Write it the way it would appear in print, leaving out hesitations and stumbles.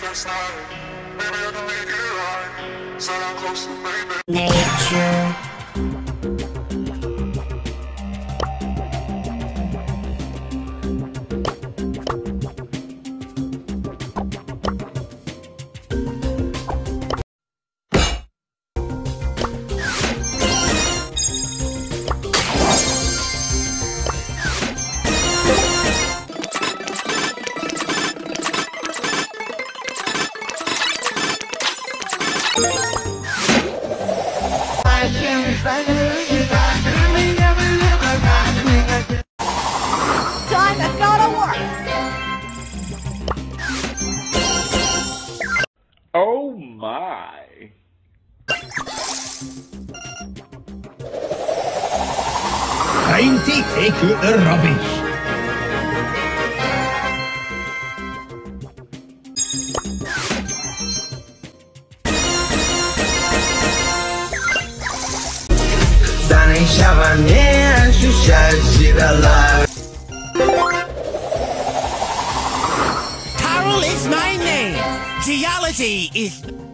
Nature. Time to go to work. Oh my. Time to take out the rubbish. Занесява не ощущать себя лав. Carol is my name. Geology is...